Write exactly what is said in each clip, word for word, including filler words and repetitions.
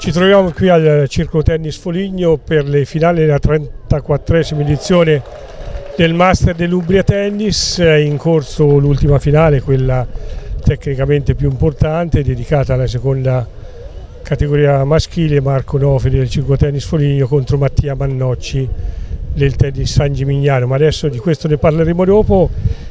Ci troviamo qui al Circolo Tennis Foligno per le finali della trentaquattresima edizione del Master dell'Umbria Tennis. È in corso l'ultima finale, quella tecnicamente più importante, dedicata alla seconda categoria maschile. Marco Nofri del Circolo Tennis Foligno contro Mattia Mannocci del Tennis San Gimignano, ma adesso di questo ne parleremo dopo.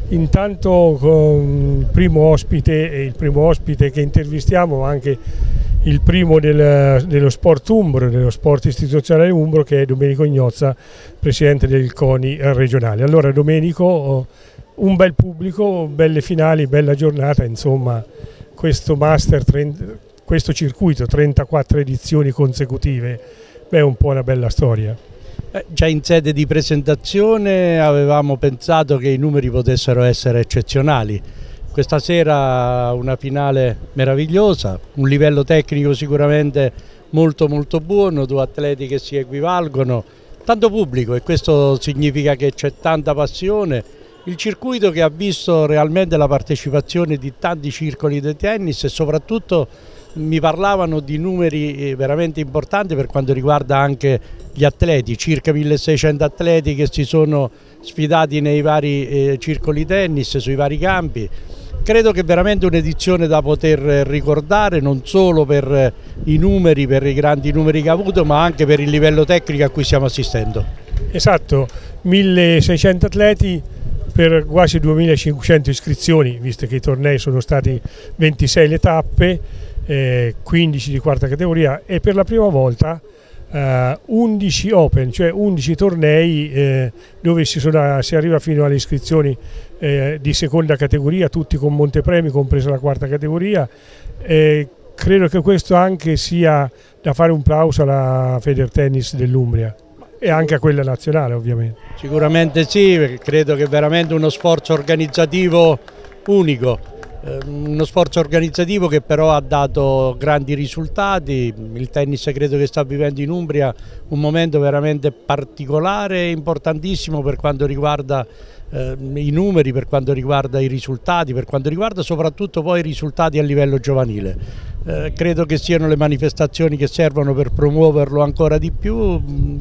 Intanto con il primo ospite, e il primo ospite che intervistiamo, ma anche il primo del, dello sport umbro, dello sport istituzionale umbro, che è Domenico Ignozza, presidente del CONI regionale. Allora Domenico, un bel pubblico, belle finali, bella giornata, insomma questo Master, questo circuito, trentaquattro edizioni consecutive, beh, è un po' una bella storia. Eh, già in sede di presentazione avevamo pensato che i numeri potessero essere eccezionali. Questa sera una finale meravigliosa, un livello tecnico sicuramente molto molto buono, due atleti che si equivalgono, tanto pubblico, e questo significa che c'è tanta passione. Il circuito che ha visto realmente la partecipazione di tanti circoli di tennis, e soprattutto mi parlavano di numeri veramente importanti per quanto riguarda anche gli atleti, circa milleseicento atleti che si sono sfidati nei vari eh, circoli tennis, sui vari campi. Credo che è veramente un'edizione da poter ricordare, non solo per i numeri, per i grandi numeri che ha avuto, ma anche per il livello tecnico a cui stiamo assistendo. Esatto, milleseicento atleti per quasi duemilacinquecento iscrizioni, visto che i tornei sono stati ventisei le tappe, eh, quindici di quarta categoria, e per la prima volta eh, undici open, cioè undici tornei eh, dove si, sono, si arriva fino alle iscrizioni eh, di seconda categoria, tutti con montepremi, compresa la quarta categoria. Eh, credo che questo anche sia da fare un plauso alla Federtennis dell'Umbria e anche a quella nazionale, ovviamente. Sicuramente sì, perché credo che è veramente uno sforzo organizzativo unico, eh, uno sforzo organizzativo che però ha dato grandi risultati. Il tennis credo che sta vivendo in Umbria un momento veramente particolare e importantissimo per quanto riguarda eh, i numeri, per quanto riguarda i risultati, per quanto riguarda soprattutto poi i risultati a livello giovanile. Eh, credo che siano le manifestazioni che servono per promuoverlo ancora di più.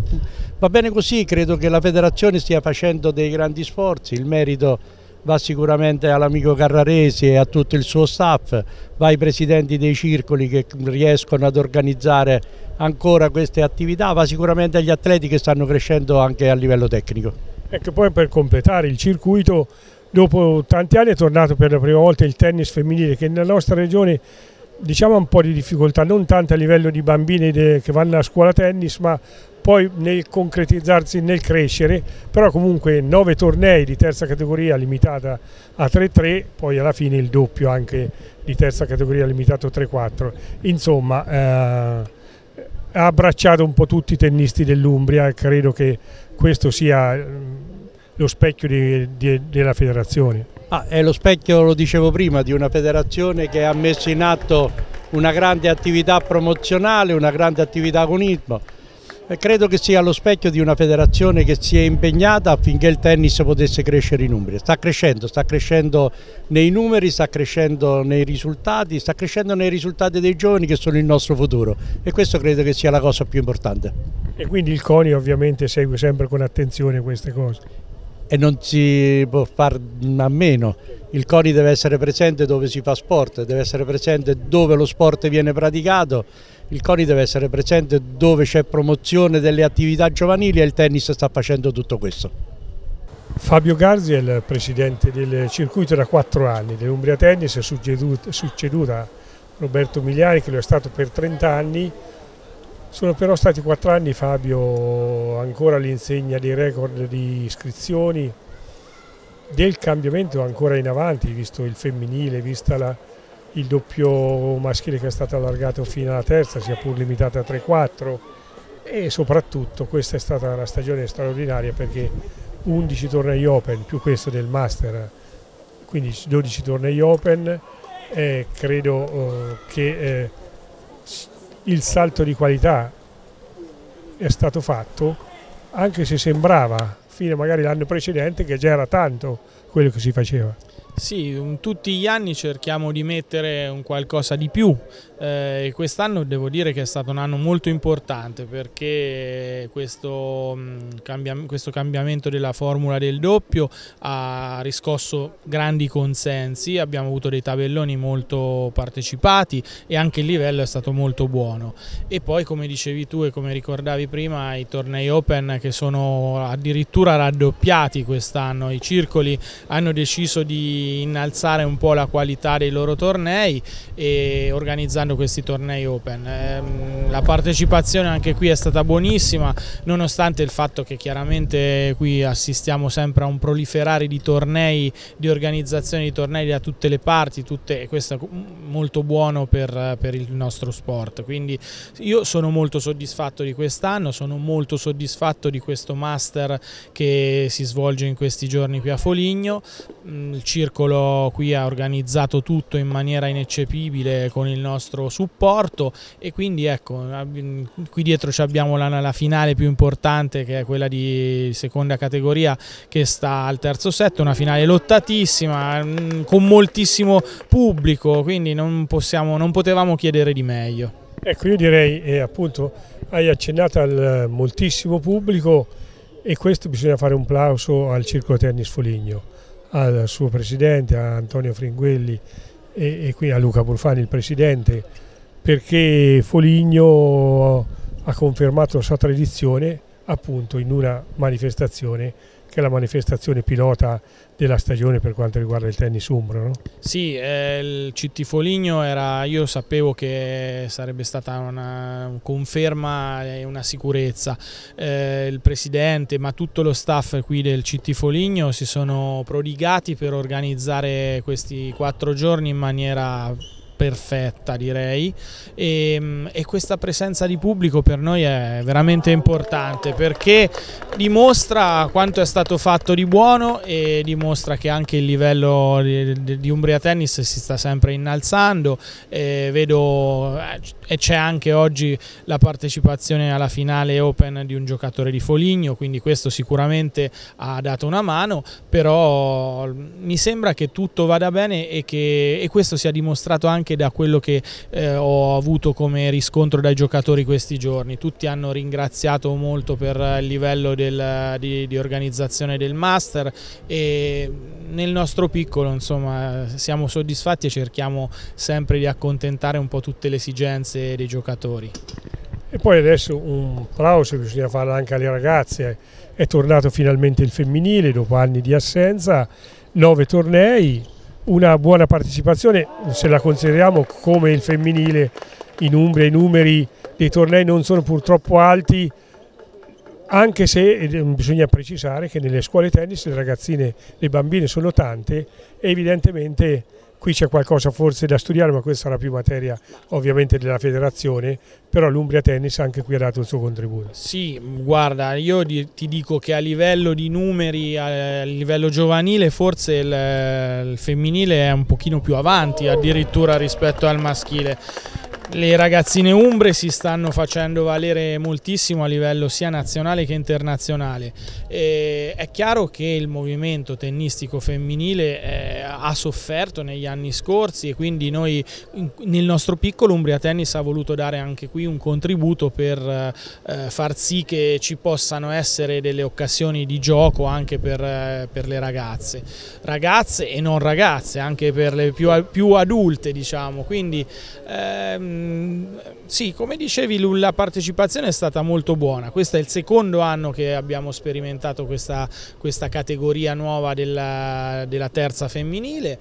Va bene così, credo che la federazione stia facendo dei grandi sforzi, il merito va sicuramente all'amico Carraresi e a tutto il suo staff, va ai presidenti dei circoli che riescono ad organizzare ancora queste attività, va sicuramente agli atleti che stanno crescendo anche a livello tecnico. Ecco, poi per completare il circuito, dopo tanti anni è tornato per la prima volta il tennis femminile, che nella nostra regione diciamo ha un po' di difficoltà, non tanto a livello di bambini che vanno a scuola tennis, ma poi nel concretizzarsi, nel crescere. Però comunque nove tornei di terza categoria limitata a tre tre, poi alla fine il doppio anche di terza categoria limitato a tre quattro. Insomma eh, ha abbracciato un po' tutti i tennisti dell'Umbria, e credo che questo sia lo specchio di, di, della federazione. Ah, è lo specchio, lo dicevo prima, di una federazione che ha messo in atto una grande attività promozionale, una grande attività agonismo. E credo che sia lo specchio di una federazione che si è impegnata affinché il tennis potesse crescere in Umbria. Sta crescendo, sta crescendo nei numeri, sta crescendo nei risultati, sta crescendo nei risultati dei giovani che sono il nostro futuro, e questo credo che sia la cosa più importante. E quindi il CONI ovviamente segue sempre con attenzione queste cose. E non si può far a meno. Il CONI deve essere presente dove si fa sport, deve essere presente dove lo sport viene praticato, il CONI deve essere presente dove c'è promozione delle attività giovanili, e il tennis sta facendo tutto questo. Fabio Garzi è il presidente del circuito da quattro anni dell'Umbria Tennis, è succeduta a Roberto Miliani, che lo è stato per trenta anni. Sono però stati quattro anni, Fabio, ancora all'insegna dei record di iscrizioni, del cambiamento ancora in avanti, visto il femminile, vista la, il doppio maschile che è stato allargato fino alla terza, sia pur limitata a tre quattro, e soprattutto questa è stata una stagione straordinaria, perché undici tornei open più questo del Master, quindi dodici tornei open, e credo eh, che eh, il salto di qualità è stato fatto, anche se sembrava fine magari l'anno precedente, che già era tanto quello che si faceva. Sì, tutti gli anni cerchiamo di mettere un qualcosa di più eh, e quest'anno devo dire che è stato un anno molto importante, perché questo, mh, cambia, questo cambiamento della formula del doppio ha riscosso grandi consensi, abbiamo avuto dei tabelloni molto partecipati e anche il livello è stato molto buono. E poi, come dicevi tu e come ricordavi prima, i tornei Open che sono addirittura raddoppiati quest'anno, i circoli hanno deciso di innalzare un po' la qualità dei loro tornei e organizzando questi tornei Open. La partecipazione anche qui è stata buonissima, nonostante il fatto che chiaramente qui assistiamo sempre a un proliferare di tornei, di organizzazione di tornei da tutte le parti, tutte, e questo è molto buono per, per il nostro sport. Quindi io sono molto soddisfatto di quest'anno, sono molto soddisfatto di questo Master che si svolge in questi giorni qui a Foligno. Il circolo qui ha organizzato tutto in maniera ineccepibile con il nostro supporto e quindi ecco, qui dietro abbiamo la, la finale più importante, che è quella di seconda categoria, che sta al terzo set, una finale lottatissima con moltissimo pubblico, quindi non, possiamo, non potevamo chiedere di meglio. Ecco, io direi, eh, appunto, hai accennato al moltissimo pubblico, e questo bisogna fare un plauso al Circolo Tennis Foligno, al suo presidente, a Antonio Fringuelli e, e qui a Luca Burfani, il presidente, perché Foligno ha confermato la sua tradizione appunto in una manifestazione che è la manifestazione pilota della stagione per quanto riguarda il tennis umbro, no? Sì, eh, il C T Foligno era, io sapevo che sarebbe stata una conferma e una sicurezza. Eh, il presidente, ma tutto lo staff qui del C T Foligno si sono prodigati per organizzare questi quattro giorni in maniera perfetta, direi, e, e questa presenza di pubblico per noi è veramente importante, perché dimostra quanto è stato fatto di buono e dimostra che anche il livello di, di Umbria Tennis si sta sempre innalzando. E vedo e c'è anche oggi la partecipazione alla finale Open di un giocatore di Foligno, quindi questo sicuramente ha dato una mano, però mi sembra che tutto vada bene e che e questo sia dimostrato anche da quello che eh, ho avuto come riscontro dai giocatori questi giorni. Tutti hanno ringraziato molto per il livello del, di, di organizzazione del Master, e nel nostro piccolo insomma siamo soddisfatti e cerchiamo sempre di accontentare un po' tutte le esigenze dei giocatori. E poi adesso un plauso bisogna farlo anche alle ragazze, è tornato finalmente il femminile dopo anni di assenza, nove tornei, una buona partecipazione, se la consideriamo come il femminile in Umbria. I numeri dei tornei non sono purtroppo alti, anche se bisogna precisare che nelle scuole tennis le ragazzine, le bambine sono tante, e evidentemente qui c'è qualcosa forse da studiare, ma questa sarà più materia ovviamente della federazione, però l'Umbria Tennis anche qui ha dato il suo contributo. Sì, guarda, io ti dico che a livello di numeri, a livello giovanile, forse il, il femminile è un pochino più avanti addirittura rispetto al maschile. Le ragazzine umbre si stanno facendo valere moltissimo a livello sia nazionale che internazionale. E è chiaro che il movimento tennistico femminile eh, ha sofferto negli anni scorsi, e quindi noi in, nel nostro piccolo Umbria Tennis ha voluto dare anche qui un contributo per eh, far sì che ci possano essere delle occasioni di gioco anche per, eh, per le ragazze, ragazze e non ragazze, anche per le più, più adulte, diciamo. Quindi ehm, sì, come dicevi, la partecipazione è stata molto buona. Questo è il secondo anno che abbiamo sperimentato questa, questa categoria nuova della, della terza femminile,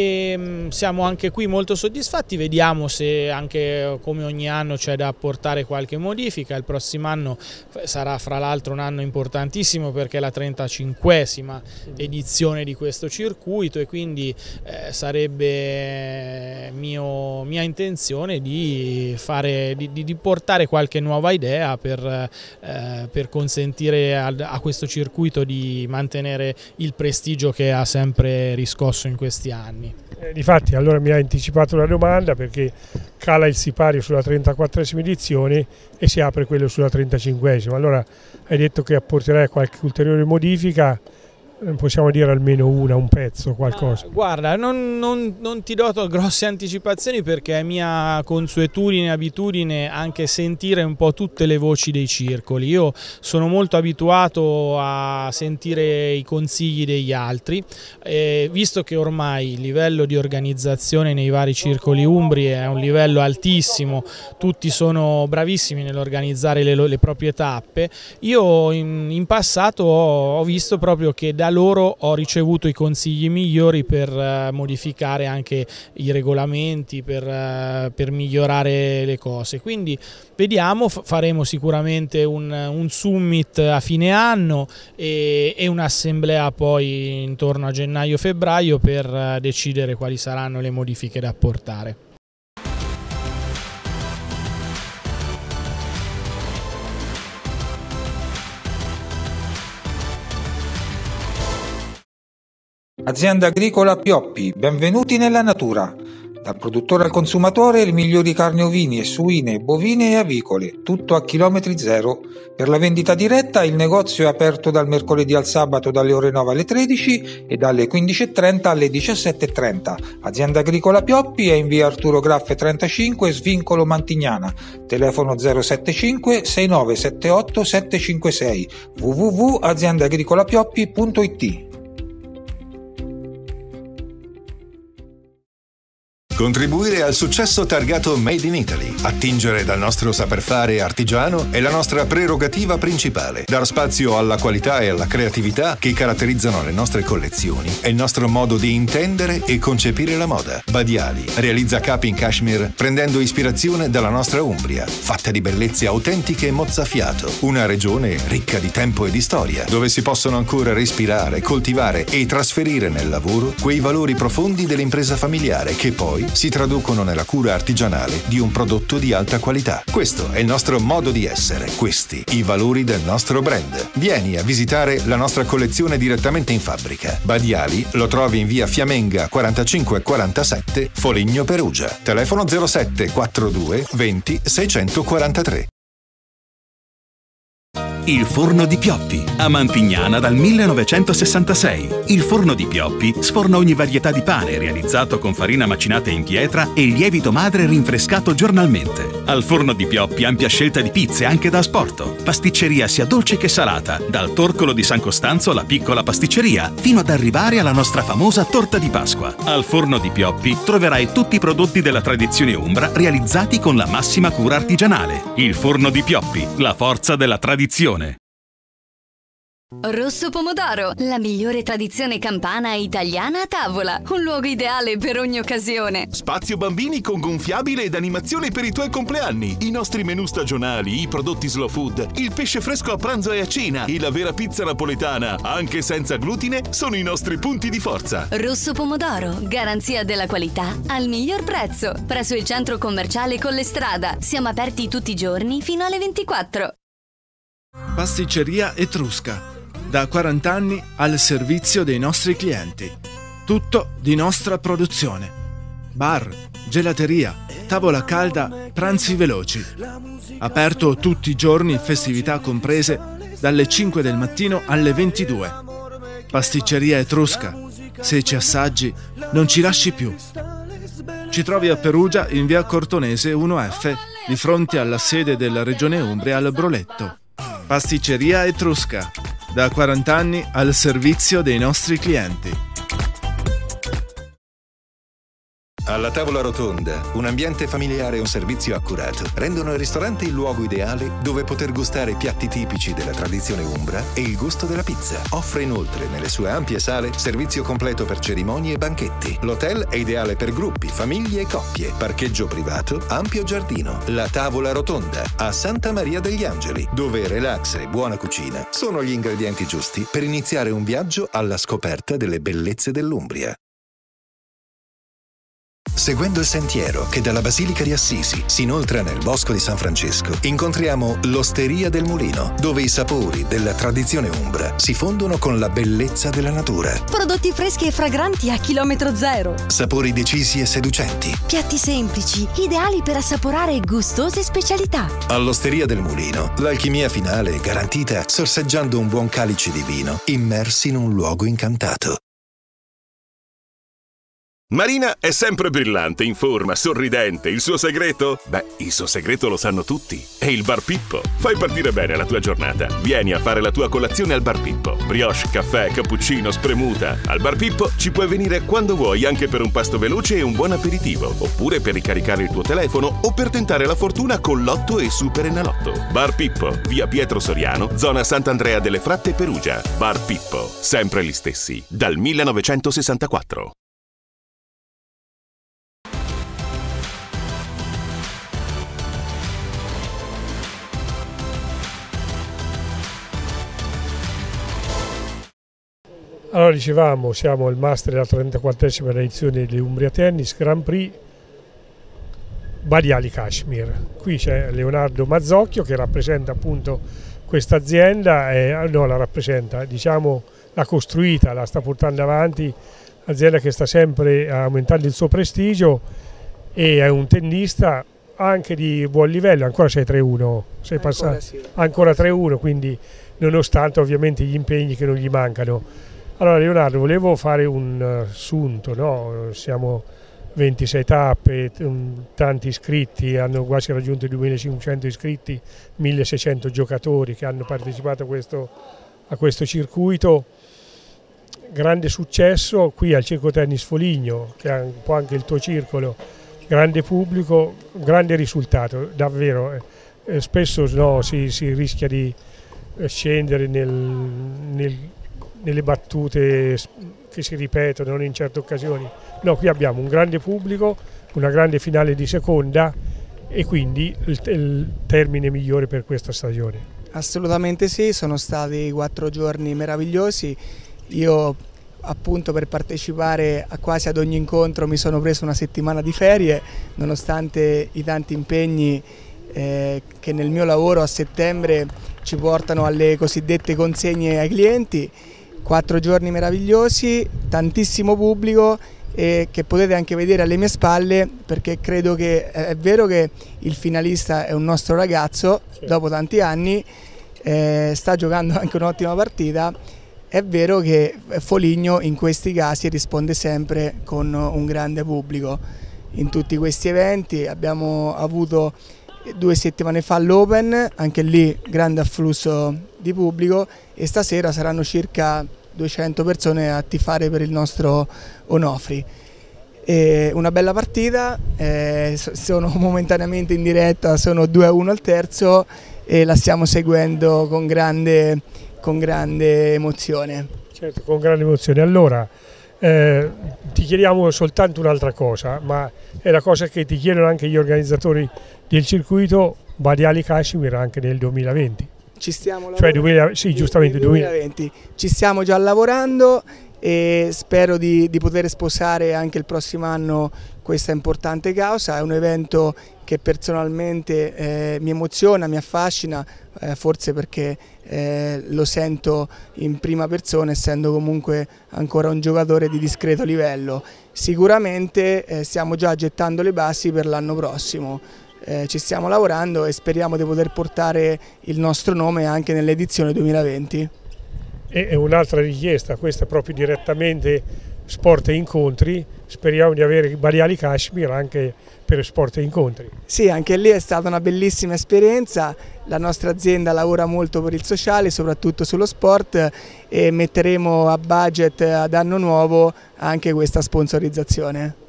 e siamo anche qui molto soddisfatti. Vediamo se anche come ogni anno c'è da apportare qualche modifica. Il prossimo anno sarà fra l'altro un anno importantissimo, perché è la trentacinquesima edizione di questo circuito, e quindi eh, sarebbe mio, mia intenzione di di, fare, di, di portare qualche nuova idea per, eh, per consentire a, a questo circuito di mantenere il prestigio che ha sempre riscosso in questi anni. Eh, difatti allora mi ha anticipato la domanda, perché cala il sipario sulla trentaquattresima edizione e si apre quello sulla trentacinquesima. Allora hai detto che apporterai qualche ulteriore modifica, possiamo dire almeno una, un pezzo, qualcosa? Ah, guarda, non, non, non ti do grosse anticipazioni, perché è mia consuetudine, abitudine anche sentire un po' tutte le voci dei circoli. Io sono molto abituato a sentire i consigli degli altri, eh, visto che ormai il livello di organizzazione nei vari circoli umbri è un livello altissimo, tutti sono bravissimi nell'organizzare le, le proprie tappe. Io in, in passato ho, ho visto proprio che da loro ho ricevuto i consigli migliori per uh, modificare anche i regolamenti, per, uh, per migliorare le cose. Quindi vediamo, faremo sicuramente un, un summit a fine anno e, e un'assemblea poi intorno a gennaio-febbraio per uh, decidere quali saranno le modifiche da apportare. Azienda agricola Pioppi, benvenuti nella natura. Dal produttore al consumatore le migliori carni ovine, suine, bovine e avicole, tutto a chilometri zero. Per la vendita diretta il negozio è aperto dal mercoledì al sabato dalle ore nove alle tredici e dalle quindici e trenta alle diciassette e trenta. Azienda agricola Pioppi è in via Arturo Graffe trentacinque, Svincolo Mantignana. Telefono zero sette cinque sei nove sette otto sette cinque sei, w w w punto azienda agricola pioppi punto i t. Contribuire al successo targato Made in Italy, attingere dal nostro saper fare artigiano è la nostra prerogativa principale. Dar spazio alla qualità e alla creatività che caratterizzano le nostre collezioni è il nostro modo di intendere e concepire la moda. Badiali realizza capi in cashmere prendendo ispirazione dalla nostra Umbria, fatta di bellezze autentiche e mozzafiato, una regione ricca di tempo e di storia, dove si possono ancora respirare, coltivare e trasferire nel lavoro quei valori profondi dell'impresa familiare che poi si traducono nella cura artigianale di un prodotto di alta qualità. Questo è il nostro modo di essere, questi i valori del nostro brand. Vieni a visitare la nostra collezione direttamente in fabbrica. Badiali lo trovi in via Fiamenga quarantacinque quarantasette, Foligno, Perugia. Telefono zero sette quarantadue venti seicentoquarantatré. Il Forno di Pioppi, a Mantignana dal millenovecentosessantasei. Il Forno di Pioppi sforna ogni varietà di pane realizzato con farina macinata in pietra e lievito madre rinfrescato giornalmente. Al Forno di Pioppi ampia scelta di pizze anche da asporto. Pasticceria sia dolce che salata, dal Torcolo di San Costanzo alla piccola pasticceria, fino ad arrivare alla nostra famosa torta di Pasqua. Al Forno di Pioppi troverai tutti i prodotti della tradizione umbra realizzati con la massima cura artigianale. Il Forno di Pioppi, la forza della tradizione. Rosso Pomodoro, la migliore tradizione campana e italiana a tavola. Un luogo ideale per ogni occasione. Spazio bambini con gonfiabile ed animazione per i tuoi compleanni. I nostri menù stagionali, i prodotti slow food, il pesce fresco a pranzo e a cena e la vera pizza napoletana, anche senza glutine, sono i nostri punti di forza. Rosso Pomodoro, garanzia della qualità al miglior prezzo. Presso il centro commerciale Collestrada. Siamo aperti tutti i giorni fino alle ventiquattro. Pasticceria Etrusca. Da quaranta anni al servizio dei nostri clienti. Tutto di nostra produzione. Bar, gelateria, tavola calda, pranzi veloci. Aperto tutti i giorni, festività comprese, dalle cinque del mattino alle ventidue. Pasticceria Etrusca. Se ci assaggi, non ci lasci più. Ci trovi a Perugia in via Cortonese uno F, di fronte alla sede della Regione Umbria al Broletto. Pasticceria Etrusca. Da quaranta anni al servizio dei nostri clienti. Alla tavola rotonda, un ambiente familiare e un servizio accurato rendono il ristorante il luogo ideale dove poter gustare piatti tipici della tradizione umbra e il gusto della pizza. Offre inoltre nelle sue ampie sale servizio completo per cerimonie e banchetti. L'hotel è ideale per gruppi, famiglie e coppie. Parcheggio privato, ampio giardino. La tavola rotonda a Santa Maria degli Angeli, dove relax e buona cucina sono gli ingredienti giusti per iniziare un viaggio alla scoperta delle bellezze dell'Umbria. Seguendo il sentiero che dalla Basilica di Assisi si inoltra nel Bosco di San Francesco, incontriamo l'Osteria del Mulino, dove i sapori della tradizione umbra si fondono con la bellezza della natura. Prodotti freschi e fragranti a chilometro zero. Sapori decisi e seducenti. Piatti semplici, ideali per assaporare gustose specialità. All'Osteria del Mulino, l'alchimia finale è garantita sorseggiando un buon calice di vino, immersi in un luogo incantato. Marina è sempre brillante, in forma, sorridente. Il suo segreto? Beh, il suo segreto lo sanno tutti. È il Bar Pippo. Fai partire bene la tua giornata. Vieni a fare la tua colazione al Bar Pippo. Brioche, caffè, cappuccino, spremuta. Al Bar Pippo ci puoi venire quando vuoi, anche per un pasto veloce e un buon aperitivo. Oppure per ricaricare il tuo telefono o per tentare la fortuna con Lotto e Super Enalotto. Bar Pippo, via Pietro Soriano, zona Sant'Andrea delle Fratte, Perugia. Bar Pippo, sempre gli stessi, dal millenovecentosessantaquattro. Allora dicevamo, siamo al Master della trentaquattresima edizione dell'Umbria Tennis Grand Prix Badiali Kashmir. Qui c'è Leonardo Mazzocchio che rappresenta appunto questa azienda, eh, no la rappresenta, diciamo l'ha costruita, la sta portando avanti, azienda che sta sempre aumentando il suo prestigio e è un tennista anche di buon livello, ancora sei tre uno, sei passato ancora, sì. ancora tre uno, quindi nonostante ovviamente gli impegni che non gli mancano. Allora Leonardo, volevo fare un assunto, no? Siamo ventisei tappe, tanti iscritti, hanno quasi raggiunto i duemilacinquecento iscritti, milleseicento giocatori che hanno partecipato a questo, a questo circuito. Grande successo qui al Circo Tennis Foligno, che è un po' anche il tuo circolo, grande pubblico, grande risultato, davvero. Eh, spesso no, si, si rischia di scendere nel, nel nelle battute che si ripetono non in certe occasioni. No, qui abbiamo un grande pubblico, una grande finale di seconda e quindi il, il termine migliore per questa stagione. Assolutamente sì, sono stati quattro giorni meravigliosi. Io appunto per partecipare a quasi ad ogni incontro mi sono preso una settimana di ferie, nonostante i tanti impegni eh, che nel mio lavoro a settembre ci portano alle cosiddette consegne ai clienti. Quattro giorni meravigliosi, tantissimo pubblico e che potete anche vedere alle mie spalle, perché credo che è vero che il finalista è un nostro ragazzo, sì. Dopo tanti anni eh, sta giocando anche un'ottima partita. È vero che Foligno in questi casi risponde sempre con un grande pubblico. In tutti questi eventi abbiamo avuto due settimane fa l'Open, anche lì grande afflusso di pubblico e stasera saranno circa duecento persone a tifare per il nostro Onofri. E una bella partita, eh, sono momentaneamente in diretta, sono due a uno al terzo e la stiamo seguendo con grande, con grande emozione. Certo, con grande emozione. Allora, eh, ti chiediamo soltanto un'altra cosa, ma è la cosa che ti chiedono anche gli organizzatori del circuito Badiali Kashmir anche nel duemilaventi. Ci stiamo cioè duemila, sì, giustamente duemilaventi. Ci stiamo già lavorando e spero di, di poter sposare anche il prossimo anno questa importante causa. È un evento che personalmente eh, mi emoziona, mi affascina, eh, forse perché eh, lo sento in prima persona, essendo comunque ancora un giocatore di discreto livello. Sicuramente eh, stiamo già gettando le basi per l'anno prossimo. Eh, ci stiamo lavorando e speriamo di poter portare il nostro nome anche nell'edizione duemilaventi. E un'altra richiesta, questa proprio direttamente Sport e Incontri, speriamo di avere Badiali Kashmir anche per Sport e Incontri. Sì, anche lì è stata una bellissima esperienza, la nostra azienda lavora molto per il sociale, soprattutto sullo sport, e metteremo a budget ad anno nuovo anche questa sponsorizzazione.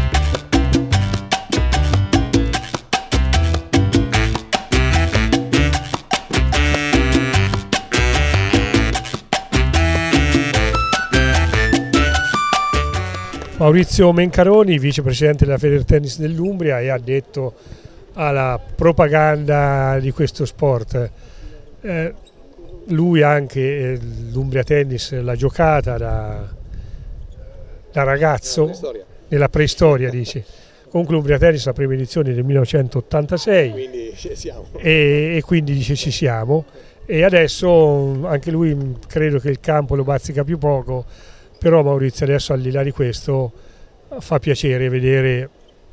Maurizio Mencaroni, vicepresidente della Federtennis dell'Umbria, e ha detto alla propaganda di questo sport. Eh, lui anche eh, l'Umbria Tennis l'ha giocata da, da ragazzo, nella preistoria, nella preistoria dice. Comunque l'Umbria Tennis la prima edizione del millenovecentottantasei, quindi ci siamo. E, e quindi dice ci siamo, e adesso anche lui credo che il campo lo bazzica più poco, però Maurizio adesso al di là di questo fa piacere vedere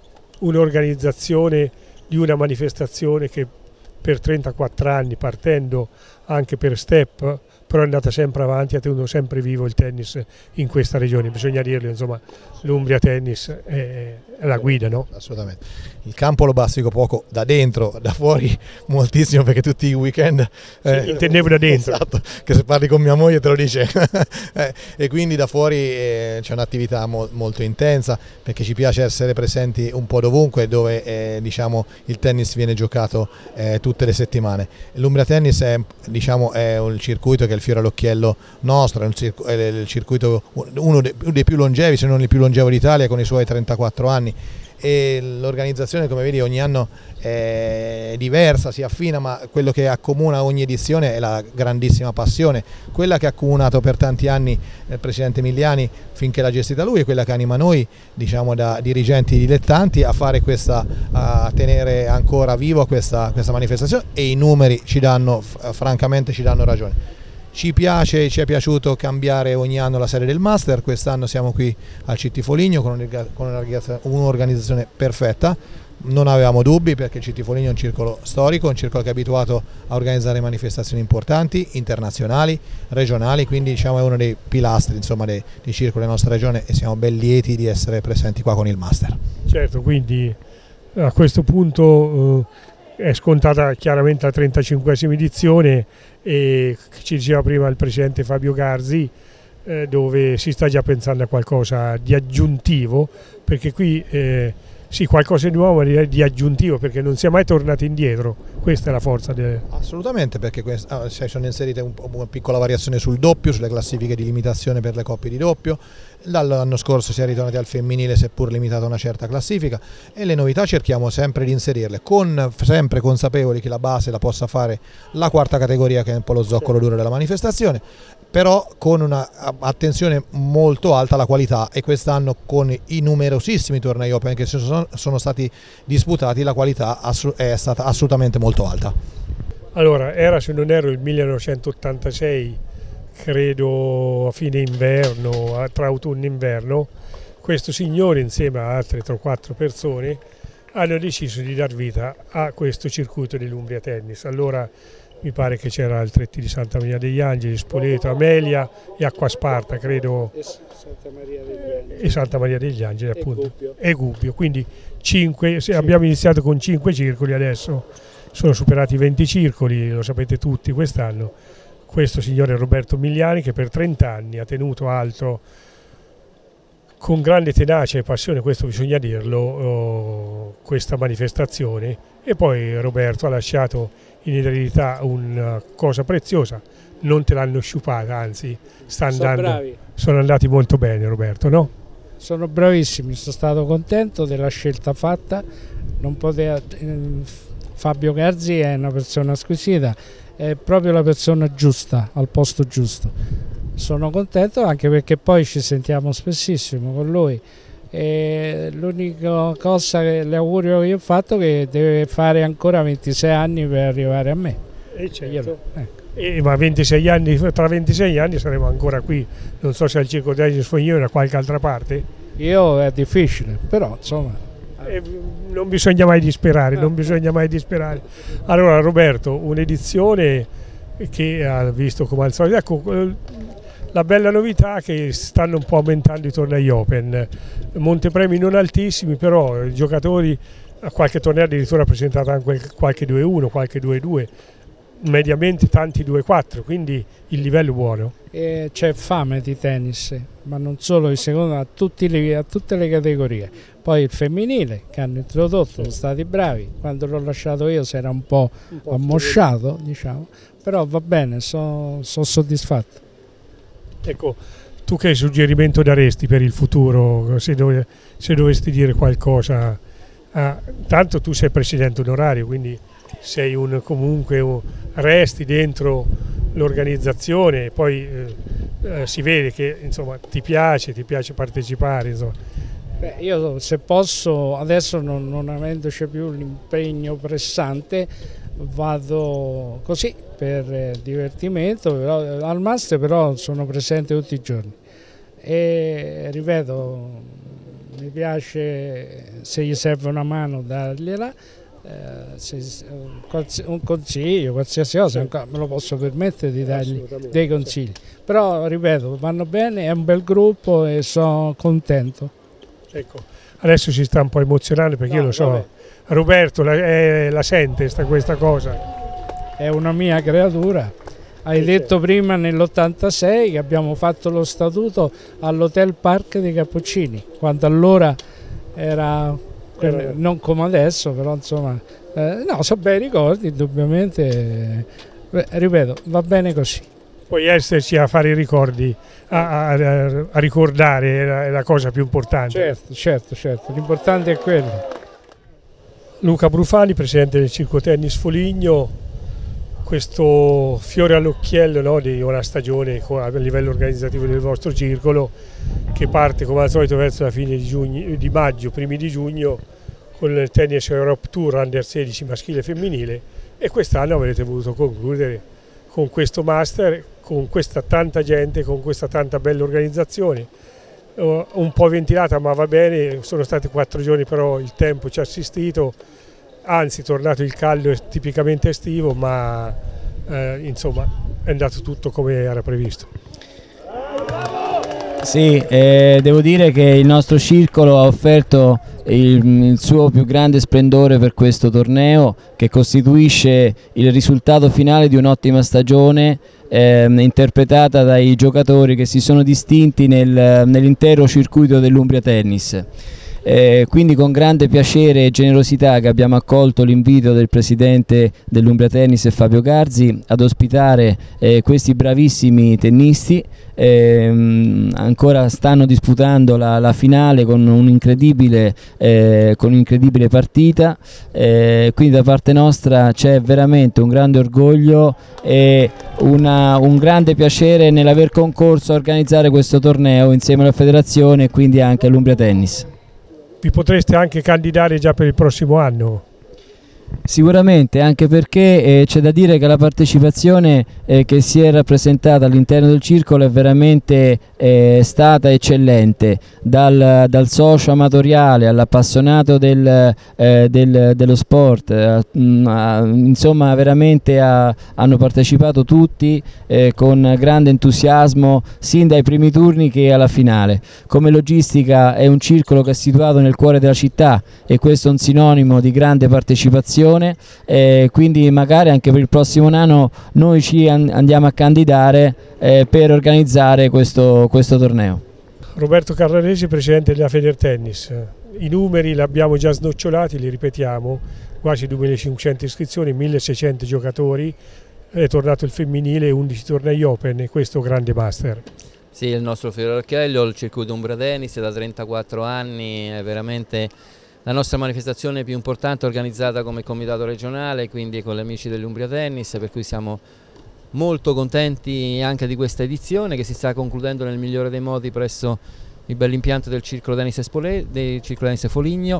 un'organizzazione di una manifestazione che per trentaquattro anni, partendo anche per step, però è andata sempre avanti, ha tenuto sempre vivo il tennis in questa regione. Bisogna dirlo, insomma, l'Umbria Tennis è, è la guida, no? Assolutamente. Il campo lo bazzico poco da dentro, da fuori moltissimo, perché tutti i weekend eh, sì, intendevo da dentro. Esatto, che se parli con mia moglie te lo dice. eh, e quindi da fuori eh, c'è un'attività mo molto intensa, perché ci piace essere presenti un po' dovunque dove eh, diciamo, il tennis viene giocato eh, tutte le settimane. L'Umbria Tennis è, diciamo, è un circuito che è il fiore all'occhiello nostro, è, un circu è il circuito uno dei più longevi, se non il più longevo d'Italia, con i suoi trentaquattro anni, e l'organizzazione, come vedi, ogni anno è diversa, si affina, ma quello che accomuna ogni edizione è la grandissima passione, quella che ha accomunato per tanti anni il presidente Migliani finché l'ha gestita lui, e quella che anima noi, diciamo, da dirigenti dilettanti a fare questa, a tenere ancora vivo questa, questa manifestazione, e i numeri ci danno, francamente ci danno ragione. Ci piace, ci è piaciuto cambiare ogni anno la sede del Master. Quest'anno siamo qui al C T Foligno con un'organizzazione perfetta, non avevamo dubbi, perché il C T Foligno è un circolo storico, un circolo che è abituato a organizzare manifestazioni importanti, internazionali, regionali, quindi diciamo è uno dei pilastri, insomma, dei, dei circoli della nostra regione, e siamo ben lieti di essere presenti qua con il Master. Certo, quindi a questo punto eh, è scontata chiaramente la trentacinquesima edizione, e ci diceva prima il presidente Fabio Garzi, eh, dove si sta già pensando a qualcosa di aggiuntivo, perché qui eh, sì, qualcosa di nuovo, ma direi di aggiuntivo, perché non si è mai tornati indietro. Questa è la forza del... Assolutamente, perché ah, sono inserite un, una piccola variazione sul doppio, sulle classifiche di limitazione per le coppie di doppio. Dall'anno scorso si è ritornati al femminile, seppur limitata a una certa classifica, e le novità cerchiamo sempre di inserirle, con, sempre consapevoli che la base la possa fare la quarta categoria, che è un po' lo zoccolo duro della manifestazione, però con un'attenzione molto alta alla qualità, e quest'anno con i numerosissimi tornei Open che sono, sono stati disputati, la qualità è stata assolutamente molto alta. Allora, era, se non erro, il millenovecentottantasei, credo a fine inverno, tra autunno e inverno, questo signore insieme a altre tre o quattro persone hanno deciso di dar vita a questo circuito dell'Umbria Tennis. Allora mi pare che c'era il tre T di Santa Maria degli Angeli, Spoleto, Amelia e Acquasparta, credo, e Santa Maria degli Angeli, e Santa Maria degli Angeli, appunto, e Gubbio. E Gubbio. Quindi cinque, sì. Abbiamo iniziato con cinque circoli, adesso sono superati i venti circoli, lo sapete tutti quest'anno. Questo signore Roberto Migliani, che per trenta anni ha tenuto alto con grande tenacia e passione, questo bisogna dirlo, oh, questa manifestazione, e poi Roberto ha lasciato in eredità una cosa preziosa, non te l'hanno sciupata, anzi sta andando, sono, bravi. sono andati molto bene, Roberto, no? Sono bravissimi, sono stato contento della scelta fatta, non poteva, eh, Fabio Garzi è una persona squisita, è proprio la persona giusta, al posto giusto. Sono contento anche perché poi ci sentiamo spessissimo con lui. L'unica cosa, che l'augurio che io ho fatto è che deve fare ancora ventisei anni per arrivare a me. E certo. Ecco. E, ma ventisei anni, tra ventisei anni saremo ancora qui, non so se al Circo Tennis Foligno o da qualche altra parte. Io è difficile, però insomma... Eh, non bisogna mai disperare, non bisogna mai disperare. Allora Roberto, un'edizione che ha visto come al solito, ecco, la bella novità è che stanno un po' aumentando i tornei Open, montepremi non altissimi, però i giocatori a qualche torneo addirittura ha presentato anche qualche due a uno, qualche due a due, mediamente tanti due a quattro, quindi il livello è buono. C'è fame di tennis, ma non solo il secondo, a, tutti le, a tutte le categorie. Poi il femminile che hanno introdotto, sono stati bravi, quando l'ho lasciato io si era un po', un po ammosciato, diciamo, però va bene, sono so soddisfatto. Ecco, tu che suggerimento daresti per il futuro, se, dove, se dovesti dire qualcosa? Ah, tanto tu sei presidente onorario, quindi sei un, comunque un, resti dentro l'organizzazione, poi eh, eh, si vede che insomma ti piace, ti piace partecipare, insomma. Beh, io se posso, adesso non, non avendoci più l'impegno pressante, vado così per eh, divertimento, però, al Master però sono presente tutti i giorni e ripeto, mi piace, se gli serve una mano dargliela, eh, se, un consiglio, qualsiasi cosa, me lo posso permettere di dargli dei consigli, però ripeto, vanno bene, è un bel gruppo e sono contento. Ecco, adesso si sta un po' emozionando perché no, io lo so, vabbè. Roberto la, eh, la sente sta, questa cosa. È una mia creatura. Hai detto prima nell'ottantasei che abbiamo fatto lo statuto all'Hotel Park dei Cappuccini, quando allora era, era non come adesso, però insomma, eh, no, so bei ricordi, indubbiamente, eh, ripeto, va bene così. Puoi esserci a fare i ricordi, a, a, a ricordare, è la, è la cosa più importante. Certo, certo, certo, l'importante è quello. Luca Brufani, presidente del Circo Tennis Foligno. Questo fiore all'occhiello, no, di una stagione a livello organizzativo del vostro circolo, che parte come al solito verso la fine di, giugno, di maggio, primi di giugno, con il Tennis Europe Tour Under sedici maschile e femminile, e quest'anno avrete voluto concludere con questo Master, con questa tanta gente, con questa tanta bella organizzazione, un po' ventilata ma va bene, sono stati quattro giorni però il tempo ci ha assistito. Anzi, è tornato il caldo tipicamente estivo, ma eh, insomma è andato tutto come era previsto. Sì, eh, devo dire che il nostro circolo ha offerto il, il suo più grande splendore per questo torneo, che costituisce il risultato finale di un'ottima stagione eh, interpretata dai giocatori che si sono distinti nel, nell'intero circuito dell'Umbria Tennis. Eh, quindi con grande piacere e generosità che abbiamo accolto l'invito del presidente dell'Umbria Tennis Fabio Garzi ad ospitare eh, questi bravissimi tennisti. Eh, ancora stanno disputando la, la finale con un'incredibile eh, con un'incredibile partita, eh, quindi da parte nostra c'è veramente un grande orgoglio e una, un grande piacere nell'aver concorso a organizzare questo torneo insieme alla federazione e quindi anche all'Umbria Tennis. Vi potreste anche candidare già per il prossimo anno? Sicuramente, anche perché eh, c'è da dire che la partecipazione eh, che si è rappresentata all'interno del circolo è veramente eh, stata eccellente, dal, dal socio amatoriale all'appassionato del, eh, del, dello sport, eh, mh, insomma veramente ha, hanno partecipato tutti eh, con grande entusiasmo sin dai primi turni che alla finale. Come logistica è un circolo che è situato nel cuore della città e questo è un sinonimo di grande partecipazione. Eh, quindi magari anche per il prossimo anno noi ci andiamo a candidare eh, per organizzare questo, questo torneo. Roberto Carraresi, presidente della Federtennis. I numeri li abbiamo già snocciolati, li ripetiamo, quasi duemilacinquecento iscrizioni, milleseicento giocatori, è tornato il femminile, undici tornei open e questo grande master. Sì, il nostro fiore all'occhiello, il circuito Umbria Tennis da trentaquattro anni, è veramente la nostra manifestazione più importante organizzata come comitato regionale, quindi con gli amici dell'Umbria Tennis, per cui siamo molto contenti anche di questa edizione che si sta concludendo nel migliore dei modi presso il bell'impianto del Circolo Tennis Espolè, del Circolo Tennis Foligno.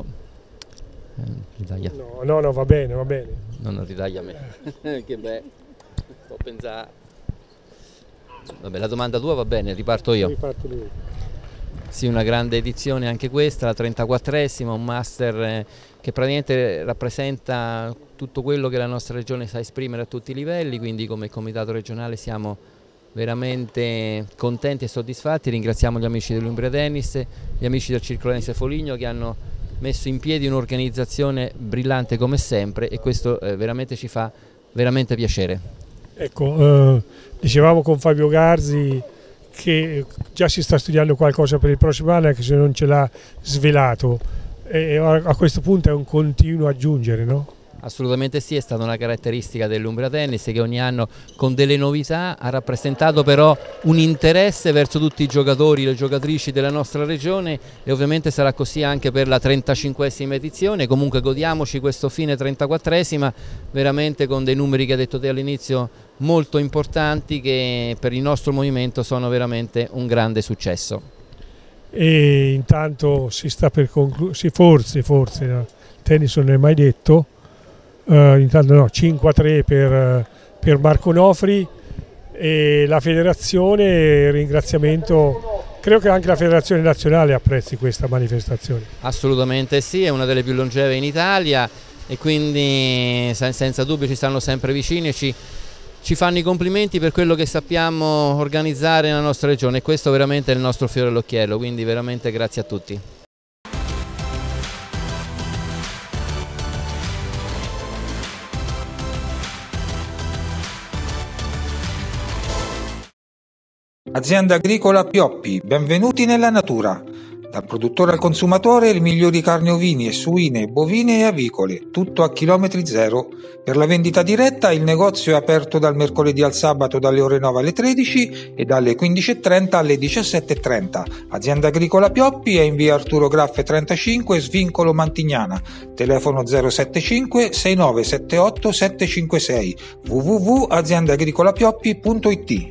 Eh, no, no, no, va bene, va bene. No, non ritaglia a me. Che beh, sto a pensare. Vabbè, la domanda tua va bene, riparto io. Riparto lui. Sì, una grande edizione anche questa, la trentaquattresima, un master eh, che praticamente rappresenta tutto quello che la nostra regione sa esprimere a tutti i livelli, quindi come comitato regionale siamo veramente contenti e soddisfatti. Ringraziamo gli amici dell'Umbria Tennis, gli amici del Circolo Tennis Foligno che hanno messo in piedi un'organizzazione brillante come sempre e questo eh, veramente ci fa veramente piacere. Ecco, eh, dicevamo con Fabio Garzi che già si sta studiando qualcosa per il prossimo anno anche se non ce l'ha svelato e a questo punto è un continuo aggiungere, no? Assolutamente sì, è stata una caratteristica dell'Umbria Tennis che ogni anno con delle novità ha rappresentato però un interesse verso tutti i giocatori e le giocatrici della nostra regione e ovviamente sarà così anche per la trentacinquesima edizione. Comunque godiamoci questo fine trentaquattresima veramente con dei numeri che hai detto te all'inizio molto importanti che per il nostro movimento sono veramente un grande successo. e intanto si sta per concludere, sì, forse, forse, no, il tennis non è mai detto, uh, intanto no, cinque a tre per, per Marco Nofri, e la federazione, ringraziamento, credo che anche la federazione nazionale apprezzi questa manifestazione. Assolutamente sì, è una delle più longeve in Italia e quindi senza dubbio ci stanno sempre vicini e ci, ci fanno i complimenti per quello che sappiamo organizzare nella nostra regione, e questo veramente è il nostro fiore all'occhiello, quindi veramente grazie a tutti. Azienda agricola Pioppi, benvenuti nella natura. Dal produttore al consumatore le migliori carni ovini e suine, bovine e avicole, tutto a chilometri zero. Per la vendita diretta il negozio è aperto dal mercoledì al sabato dalle ore nove alle tredici e dalle quindici e trenta alle diciassette e trenta. Azienda agricola Pioppi è in via Arturo Graffe trentacinque, Svincolo Mantignana. Telefono zero sette cinque sei nove sette otto sette cinque sei, w w w punto azienda agricola pioppi punto i t.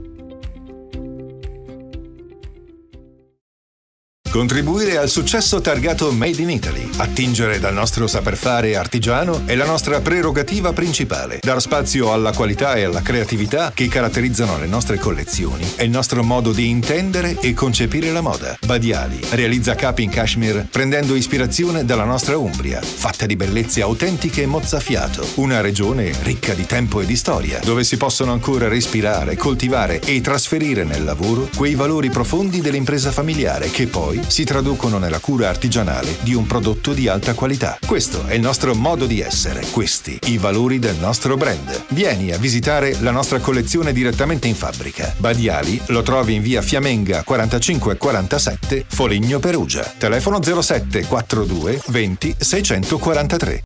Contribuire al successo targato Made in Italy, attingere dal nostro saper fare artigiano è la nostra prerogativa principale. Dar spazio alla qualità e alla creatività che caratterizzano le nostre collezioni è il nostro modo di intendere e concepire la moda. Badiali realizza capi in cashmere prendendo ispirazione dalla nostra Umbria, fatta di bellezze autentiche e mozzafiato, una regione ricca di tempo e di storia, dove si possono ancora respirare, coltivare e trasferire nel lavoro quei valori profondi dell'impresa familiare che poi si traducono nella cura artigianale di un prodotto di alta qualità. Questo è il nostro modo di essere, questi i valori del nostro brand. Vieni a visitare la nostra collezione direttamente in fabbrica. Badiali lo trovi in via Fiamenga quarantacinque quarantasette, Foligno, Perugia. Telefono zero sette quarantadue venti seicentoquarantatré.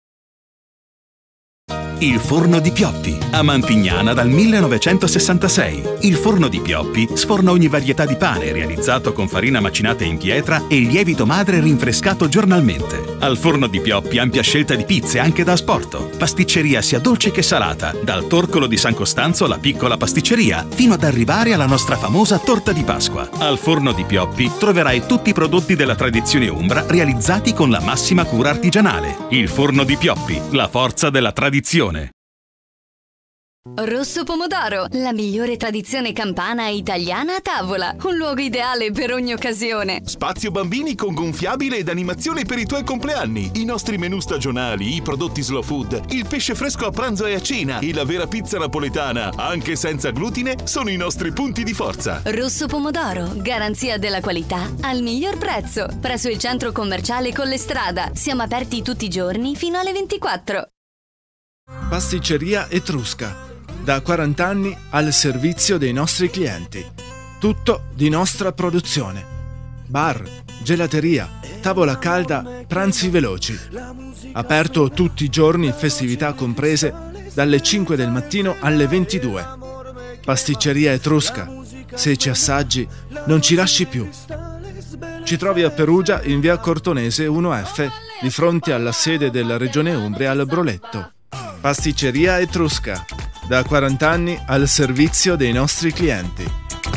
Il Forno di Pioppi, a Mantignana dal millenovecentosessantasei. Il Forno di Pioppi sforna ogni varietà di pane realizzato con farina macinata in pietra e lievito madre rinfrescato giornalmente. Al Forno di Pioppi ampia scelta di pizze anche da asporto. Pasticceria sia dolce che salata, dal Torcolo di San Costanzo alla piccola pasticceria, fino ad arrivare alla nostra famosa torta di Pasqua. Al Forno di Pioppi troverai tutti i prodotti della tradizione umbra realizzati con la massima cura artigianale. Il Forno di Pioppi, la forza della tradizione. Rosso Pomodoro, la migliore tradizione campana e italiana a tavola. Un luogo ideale per ogni occasione. Spazio bambini con gonfiabile ed animazione per i tuoi compleanni. I nostri menù stagionali, i prodotti slow food, il pesce fresco a pranzo e a cena e la vera pizza napoletana, anche senza glutine, sono i nostri punti di forza. Rosso Pomodoro, garanzia della qualità al miglior prezzo. Presso il centro commerciale Collestrada. Siamo aperti tutti i giorni fino alle ventiquattro. Pasticceria Etrusca. Da quaranta anni al servizio dei nostri clienti. Tutto di nostra produzione. Bar, gelateria, tavola calda, pranzi veloci. Aperto tutti i giorni, festività comprese, dalle cinque del mattino alle ventidue. Pasticceria Etrusca. Se ci assaggi, non ci lasci più. Ci trovi a Perugia in via Cortonese uno F, di fronte alla sede della Regione Umbria al Broletto. Pasticceria Etrusca. Da quaranta anni al servizio dei nostri clienti.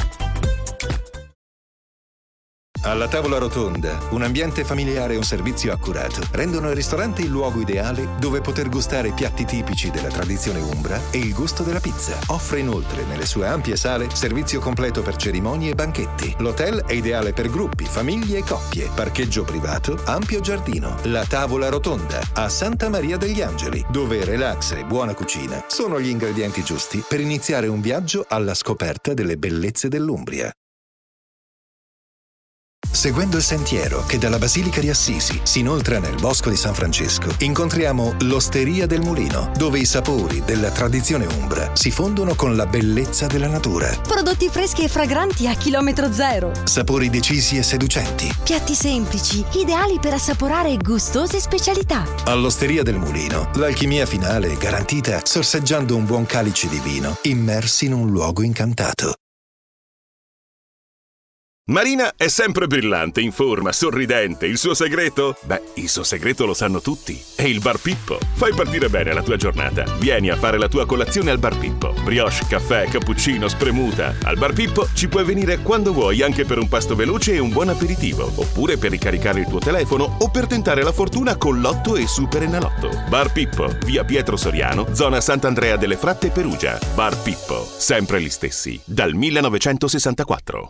Alla tavola rotonda, un ambiente familiare e un servizio accurato rendono il ristorante il luogo ideale dove poter gustare piatti tipici della tradizione umbra e il gusto della pizza. Offre inoltre nelle sue ampie sale servizio completo per cerimonie e banchetti. L'hotel è ideale per gruppi, famiglie e coppie. Parcheggio privato, ampio giardino. La tavola rotonda a Santa Maria degli Angeli, dove relax e buona cucina sono gli ingredienti giusti per iniziare un viaggio alla scoperta delle bellezze dell'Umbria. Seguendo il sentiero che dalla Basilica di Assisi si inoltra nel Bosco di San Francesco, incontriamo l'Osteria del Mulino, dove i sapori della tradizione umbra si fondono con la bellezza della natura. Prodotti freschi e fragranti a chilometro zero. Sapori decisi e seducenti. Piatti semplici, ideali per assaporare gustose specialità. All'Osteria del Mulino, l'alchimia finale è garantita sorseggiando un buon calice di vino, immersi in un luogo incantato. Marina è sempre brillante, in forma, sorridente. Il suo segreto? Beh, il suo segreto lo sanno tutti. È il Bar Pippo. Fai partire bene la tua giornata. Vieni a fare la tua colazione al Bar Pippo. Brioche, caffè, cappuccino, spremuta. Al Bar Pippo ci puoi venire quando vuoi, anche per un pasto veloce e un buon aperitivo. Oppure per ricaricare il tuo telefono o per tentare la fortuna con Lotto e Super Enalotto. Bar Pippo, via Pietro Soriano, zona Sant'Andrea delle Fratte, Perugia. Bar Pippo, sempre gli stessi, dal millenovecentosessantaquattro.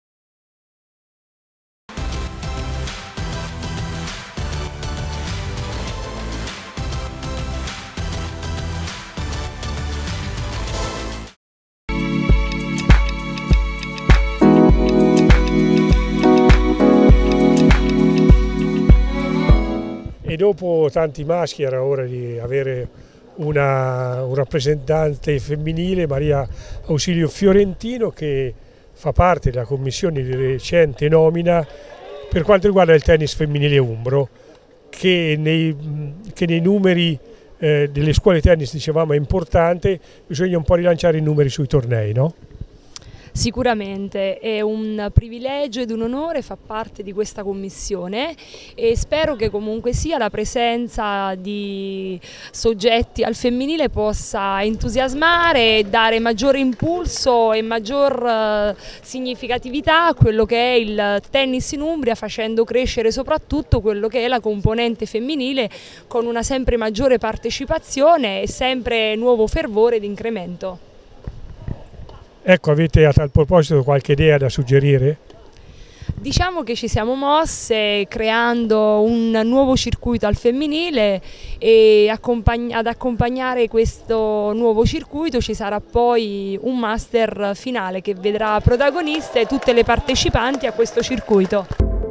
E dopo tanti maschi era ora di avere una, un rappresentante femminile, Maria Ausilio Fiorentino, che fa parte della commissione di recente nomina per quanto riguarda il tennis femminile umbro, che nei, che nei numeri eh, delle scuole tennis dicevamo è importante. Bisogna un po' rilanciare i numeri sui tornei, no? Sicuramente è un privilegio ed un onore far parte di questa commissione e spero che comunque sia la presenza di soggetti al femminile possa entusiasmare e dare maggiore impulso e maggior significatività a quello che è il tennis in Umbria, facendo crescere soprattutto quello che è la componente femminile con una sempre maggiore partecipazione e sempre nuovo fervore ed incremento. Ecco, avete a tal proposito qualche idea da suggerire? Diciamo che ci siamo mosse creando un nuovo circuito al femminile e ad accompagnare questo nuovo circuito ci sarà poi un master finale che vedrà protagoniste tutte le partecipanti a questo circuito.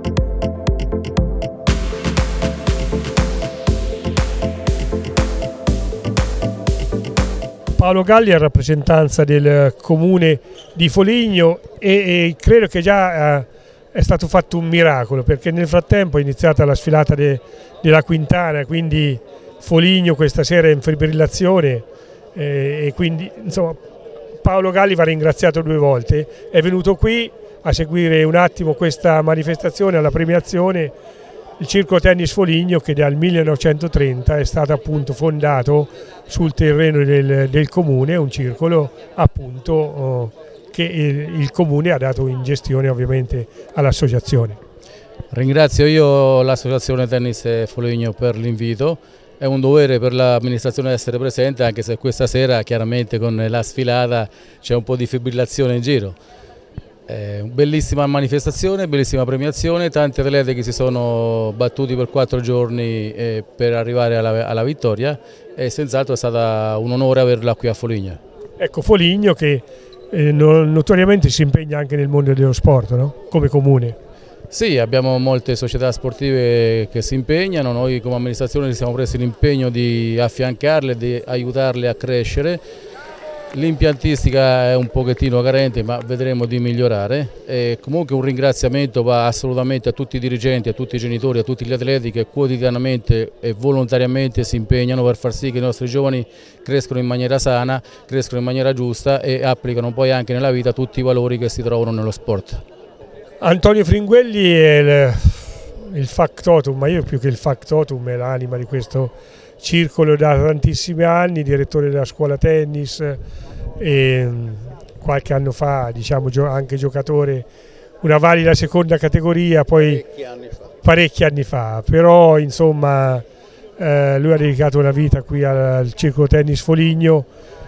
Paolo Galli è in rappresentanza del comune di Foligno e, e credo che già eh, è stato fatto un miracolo, perché nel frattempo è iniziata la sfilata de, della Quintana, quindi Foligno questa sera è in fibrillazione eh, e quindi insomma Paolo Galli va ringraziato due volte, è venuto qui a seguire un attimo questa manifestazione alla premiazione. Il Circolo Tennis Foligno, che dal millenovecentotrenta è stato appunto fondato sul terreno del, del comune, un circolo appunto oh, che il, il comune ha dato in gestione ovviamente all'associazione. Ringrazio io l'associazione Tennis Foligno per l'invito, è un dovere per l'amministrazione essere presente, anche se questa sera chiaramente con la sfilata c'è un po' di fibrillazione in giro. Eh, bellissima manifestazione, bellissima premiazione, tanti atleti che si sono battuti per quattro giorni eh, per arrivare alla, alla vittoria e senz'altro è stato un onore averla qui a Foligno. Ecco, Foligno che eh, notoriamente si impegna anche nel mondo dello sport, no? Come comune. Sì, abbiamo molte società sportive che si impegnano, noi come amministrazione ci siamo presi l'impegno di affiancarle, di aiutarle a crescere. L'impiantistica è un pochettino carente, ma vedremo di migliorare. E comunque un ringraziamento va assolutamente a tutti i dirigenti, a tutti i genitori, a tutti gli atleti che quotidianamente e volontariamente si impegnano per far sì che i nostri giovani crescano in maniera sana, crescano in maniera giusta e applicano poi anche nella vita tutti i valori che si trovano nello sport. Antonio Fringuelli è il, il factotum, ma io più che il factotum è l'anima di questo circolo da tantissimi anni, direttore della scuola tennis e qualche anno fa diciamo anche giocatore, una valida seconda categoria, poi parecchi anni fa, parecchi anni fa però insomma eh, lui ha dedicato una vita qui al, al Circolo Tennis Foligno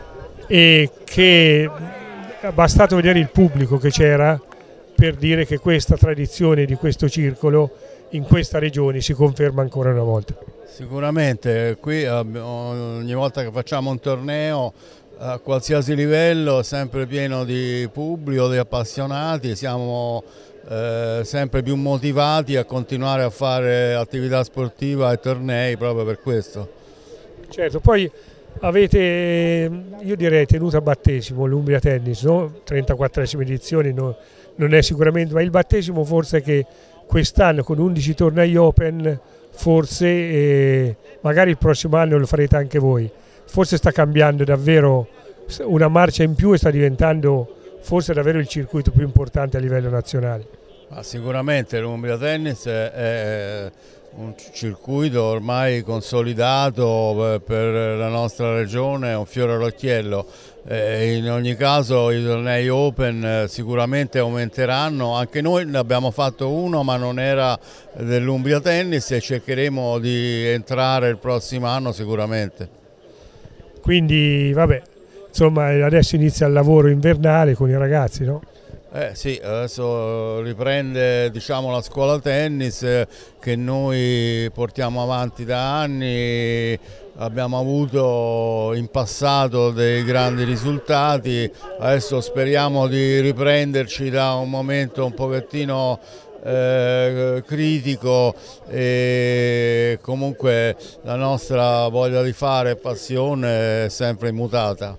e che è bastato vedere il pubblico che c'era per dire che questa tradizione di questo circolo in questa regione si conferma ancora una volta. Sicuramente, qui ogni volta che facciamo un torneo a qualsiasi livello, sempre pieno di pubblico, di appassionati, siamo eh, sempre più motivati a continuare a fare attività sportiva e tornei proprio per questo. Certo, poi avete, io direi, tenuto a battesimo l'Umbria Tennis, no? trentaquattresima edizione, no? Non è sicuramente, ma il battesimo forse che quest'anno con undici tornei open forse eh, magari il prossimo anno lo farete anche voi, forse sta cambiando davvero una marcia in più e sta diventando forse davvero il circuito più importante a livello nazionale. Ma sicuramente l'Umbria Tennis è, è un circuito ormai consolidato per la nostra regione, è un fiore all'occhiello. Eh, in ogni caso i tornei Open sicuramente aumenteranno, anche noi ne abbiamo fatto uno ma non era dell'Umbria Tennis e cercheremo di entrare il prossimo anno sicuramente. Quindi vabbè, insomma adesso inizia il lavoro invernale con i ragazzi, no? Eh sì, adesso riprende diciamo, la scuola tennis eh, che noi portiamo avanti da anni, abbiamo avuto in passato dei grandi risultati, adesso speriamo di riprenderci da un momento un pochettino eh, critico e comunque la nostra voglia di fare e passione è sempre immutata.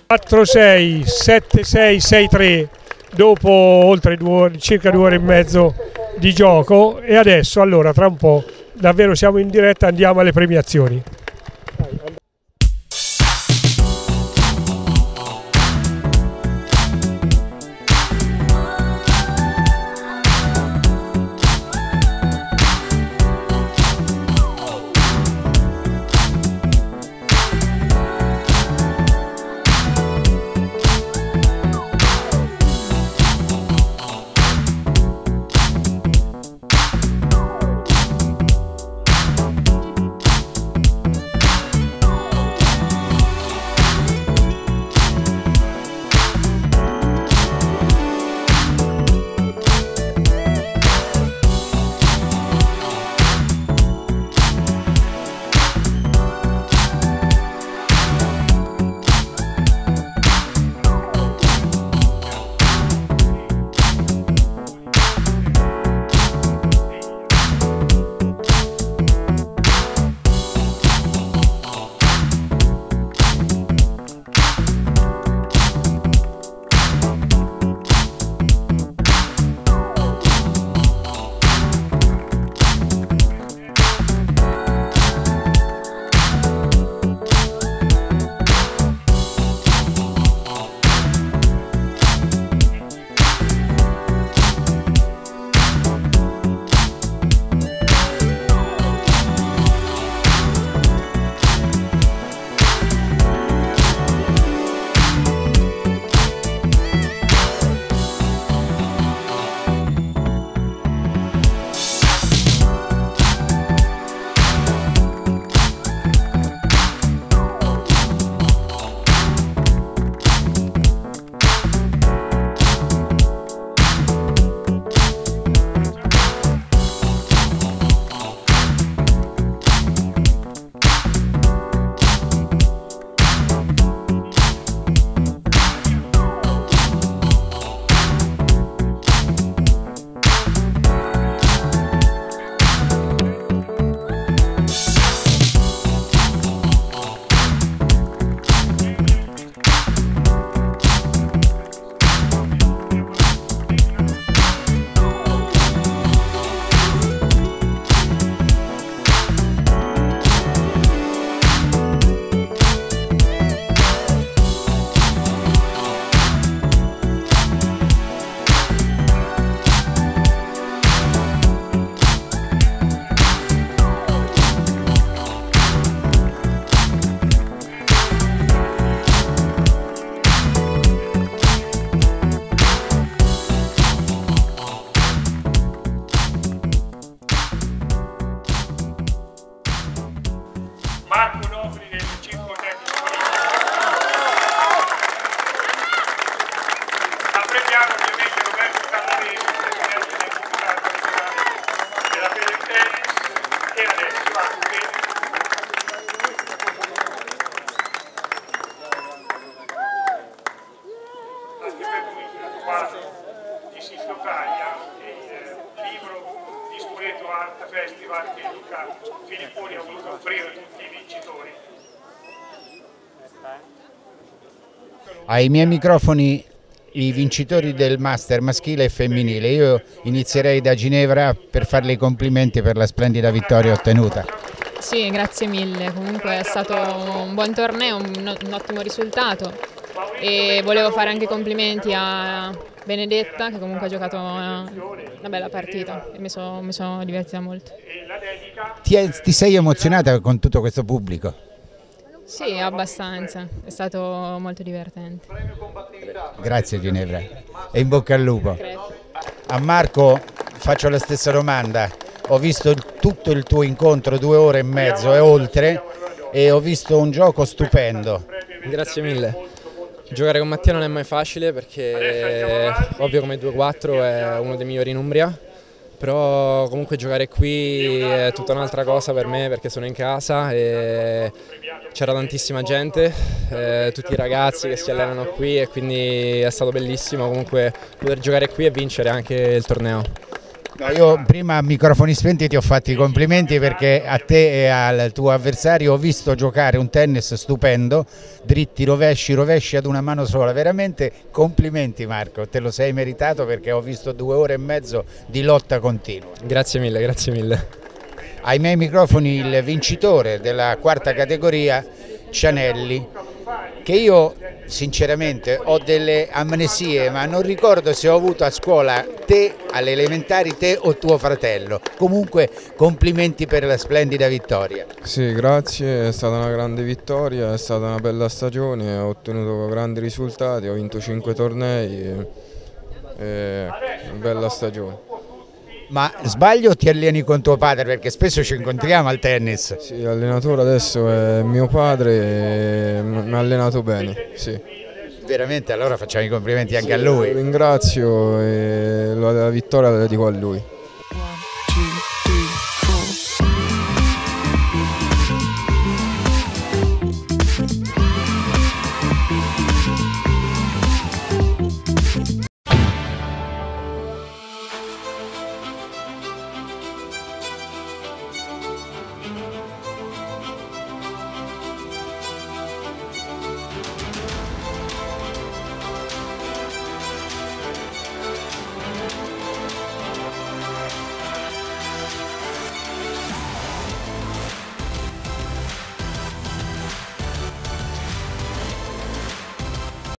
quattro sei, sette sei, sei tre dopo oltre due ore, circa due ore e mezzo di gioco. E adesso allora tra un po' davvero siamo in diretta, andiamo alle premiazioni. Ai miei microfoni i vincitori del Master maschile e femminile. Io inizierei da Ginevra per farle i complimenti per la splendida vittoria ottenuta. Sì, grazie mille, comunque è stato un buon torneo, un, un ottimo risultato e volevo fare anche i complimenti a Benedetta che comunque ha giocato una, una bella partita e mi sono mi sono divertita molto. Ti, è, ti sei emozionata con tutto questo pubblico? Sì, abbastanza, è stato molto divertente. Grazie Ginevra e in bocca al lupo. A Marco faccio la stessa domanda, ho visto tutto il tuo incontro, due ore e mezzo e oltre, e ho visto un gioco stupendo. Grazie mille. Giocare con Mattia non è mai facile perché ovvio come due quattro è uno dei migliori in Umbria, però comunque giocare qui è tutta un'altra cosa per me perché sono in casa e c'era tantissima gente, eh, tutti i ragazzi che si allenano qui e quindi è stato bellissimo comunque poter giocare qui e vincere anche il torneo. No, io prima a microfoni spenti ti ho fatti i complimenti perché a te e al tuo avversario ho visto giocare un tennis stupendo, dritti, rovesci, rovesci ad una mano sola, veramente complimenti Marco, te lo sei meritato perché ho visto due ore e mezzo di lotta continua. Grazie mille, grazie mille. Ai miei microfoni il vincitore della quarta categoria, Cianelli, che io sinceramente ho delle amnesie, ma non ricordo se ho avuto a scuola te, alle elementari, te o tuo fratello. Comunque complimenti per la splendida vittoria. Sì, grazie, è stata una grande vittoria, è stata una bella stagione, ho ottenuto grandi risultati, ho vinto cinque tornei, e, e una bella stagione. Ma sbaglio o ti alleni con tuo padre? Perché spesso ci incontriamo al tennis. Sì, l'allenatore adesso è mio padre e mi ha allenato bene, sì. Veramente, allora facciamo i complimenti anche sì, a lui. Lo ringrazio e la vittoria la dedico a lui.